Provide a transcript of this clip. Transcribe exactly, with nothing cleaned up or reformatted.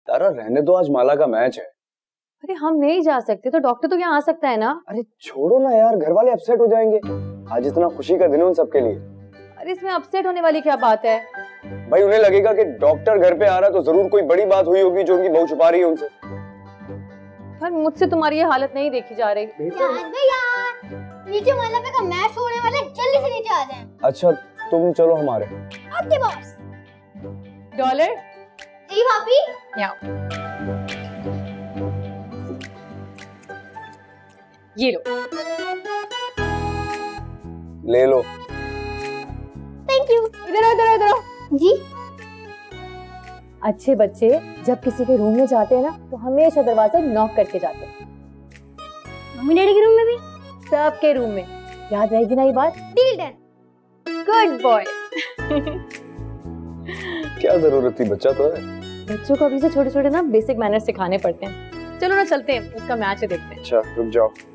तारा रहने दो, आज माला का मैच है। अरे हम नहीं जा सकते तो डॉक्टर तो यहाँ आ सकता है ना। अरे छोड़ो ना यार, घर वाले अपसेट हो जाएंगे। आज इतना खुशी का दिन है उन सबके लिए। अरे इसमें अपसेट होने वाली क्या बात है? भाई उन्हें लगेगा कि डॉक्टर घर पे आ रहा तो जरूर कोई बड़ी बात हुई होगी जो उनकी बहू छुपा रही है उनसे। पर मुझसे तुम्हारी ये हालत नहीं देखी जा रही। नीचे माला पे का मैच होने वाला है, जल्दी से नीचे आ जाएं। अच्छा तुम चलो हमारे। Okay boss. डॉलर जी भाभी। ये लो। ले लो। Thank you. इधर आओ, इधर आओ, इधर आओ। जी। अच्छे बच्चे जब किसी के रूम में जाते हैं ना तो हमेशा दरवाजा नॉक करके जाते हैं। मम्मी डैडी के रूम में भी? सबके रूम में। याद रहेगी ना ये बात? Deal done. Good boy. क्या जरूरत थी, बच्चा तो है। बच्चों को अभी से छोटे छोटे ना बेसिक मैनर्स सिखाने पड़ते हैं। चलो ना चलते हैं, उसका मैच है देखते हैं। अच्छा रुक जाओ।